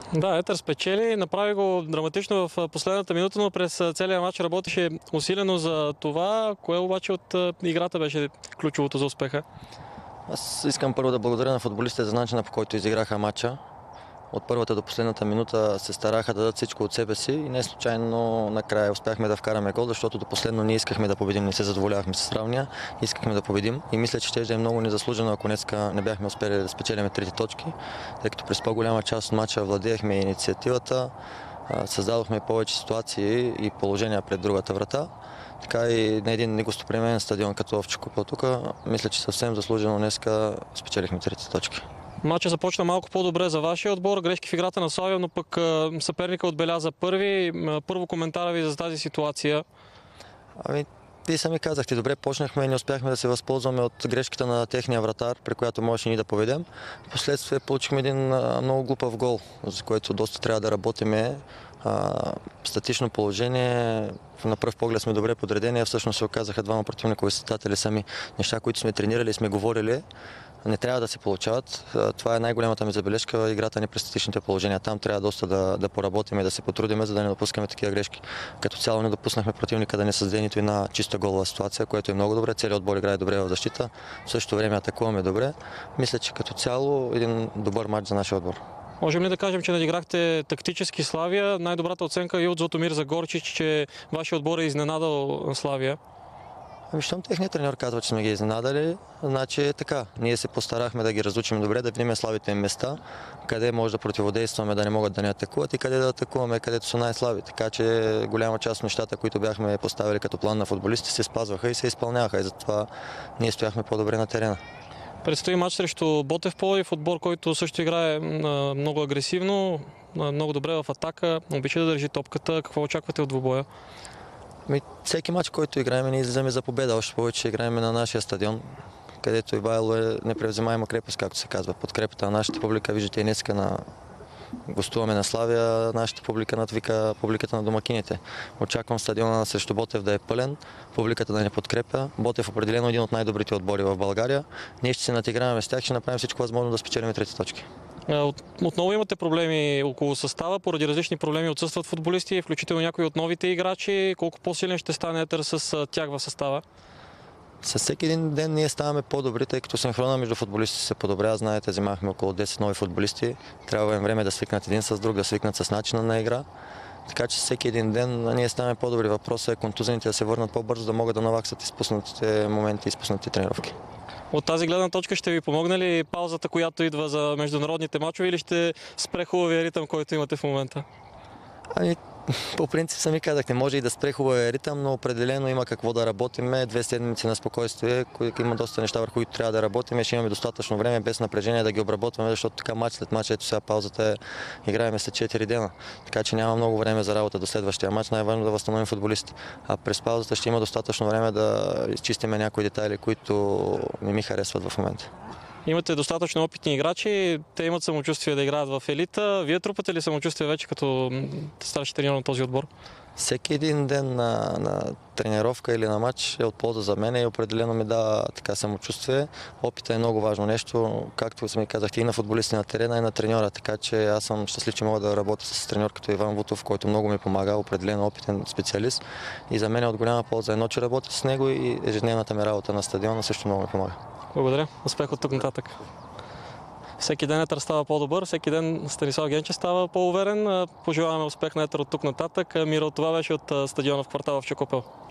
Да, Етър спечели, направи го драматично в последната минута, но през целия матч работеше усилено за това. Кое обаче от играта беше ключовото за успеха? Аз искам първо да благодаря на футболистите за начина, по който изиграха матча. От първата до последната минута се стараха да дадат всичко от себе си и не случайно накрая успяхме да вкараме гол, защото до последно ние искахме да победим, не се задоволявахме с равния, искахме да победим и мисля, че ще е много незаслужено, ако днеска не бяхме успели да спечелим трите точки, тъй като през по-голяма част от матча владеехме инициативата, създадохме повече ситуации и положения пред другата врата. Така и на един негостоприемен стадион като Овча купел тук, мисля, че съвсем заслужено днеска спечелихме трите точки. Матчът започна малко по-добре за вашия отбор, грешки в играта на Славия, но пък съперника отбеляза първи. Първо коментара ви за тази ситуация. Вие сами казахте, добре почнахме и не успяхме да се възползваме от грешката на техния вратар, при която можеше ни да поведем. Впоследствие получихме един много глупав гол, за който доста трябва да работиме. Статично положение, на пръв поглед сме добре подредени, а всъщност се оказаха двама противникови състезатели сами. Неща, които сме тренирали и сме говорили, не трябва да се получават. Това е най-голямата ми забележка, играта ни през статичните положения. Там трябва доста да поработим и да се потрудим, за да не допускаме такива грешки. Като цяло не допуснахме противника да не създаде нито една чиста голова ситуация, което е много добре. Целият отбор играе добре в защита, в същото време атакуваме добре. Мисля, че като цяло един добър матч за нашия отбор. Можем ли да кажем, че надиграхте тактически Славия? Най-добрата оценка е от Златомир Загорчич, че вашия отбор е изненадал Славия. Щом техният треньор казва, че сме ги изненадали, значи е така. Ние се постарахме да ги разучим добре, да видим слабите им места, къде може да противодействаме, да не могат да ни атакуват и къде да атакуваме, където са най-слаби. Така че голяма част от нещата, които бяхме поставили като план на футболисти, се спазваха и се изпълняваха и затова ние стояхме по-добре на терена. Предстои матч срещу Ботев Пловдив, отбор, който също играе много агресивно, много добре в атака, обича да държи топката. Какво очаквате от двубоя? Всеки матч, който играем, ние излизаме за победа. Още повече играем на нашия стадион, където Ивайло е непревземаема крепост, както се казва. Подкрепата на нашата публика, виждате и днеска гостуваме на Славия, нашата публика надвика публиката на домакините. Очаквам стадиона срещу Ботев да е пълен, публиката да ни подкрепя. Ботев определено е един от най-добрите отбори в България. Ние ще се натиграваме с тях, ще направим всичко възможно да спечелим трети точки. Отново имате проблеми около състава, поради различни проблеми отсъстват футболисти, включително някои от новите играчи. Колко по-силен ще стане Етър с тях в състава? Със всеки един ден ние ставаме по-добри, тъй като синхрона между футболистите се подобрява. Знаете, взимахме около 10 нови футболисти. Трябва им време да свикнат един с друг, да свикнат с начина на игра. Така че всеки един ден ние ставаме по-добри. Въпросът е контузените да се върнат по-бързо, да могат да наваксат изпуснатите моменти и изпуснатите тренировки. От тази гледна точка ще ви помогне ли паузата, която идва за международните мачове, или ще спре хубавия ритъм, който имате в момента? По принцип сами казахте, може и да спре хубавия ритъм, но определено има какво да работим. 2 седмици на спокойствие, има доста неща, върху които трябва да работим. Ще имаме достатъчно време, без напрежение да ги обработваме, защото така мач след мач, ето сега паузата играем след 4 дена. Така че няма много време за работа до следващия мач. Най-важно да възстановим футболисти. А през паузата ще има достатъчно време да изчистиме някои детайли, които не ми харесват в момента. Имате достатъчно опитни играчи, те имат самочувствие да играят в елита. Вие трупате ли самочувствие вече като старши треньор на този отбор? Всеки един ден на тренировка или на матч е от полза за мен и определено ми дава така самочувствие. Опитът е много важно нещо, както сами казахте, и на футболисти на терена, и на треньора. Така че аз съм щастлив, че мога да работя с треньор като Иван Вутов, който много ми помага, определено опитен специалист. И за мен е от голяма полза едно, че работя с него и ежедневната ми работа на стадиона също много ми помага. Благодаря. Успех от тук нататък. Всеки ден Етър става по-добър, всеки ден Станислав Генчев става по-уверен. Пожелаваме успех на Етър от тук нататък. Мира, от това беше от стадиона в квартал Овча купел.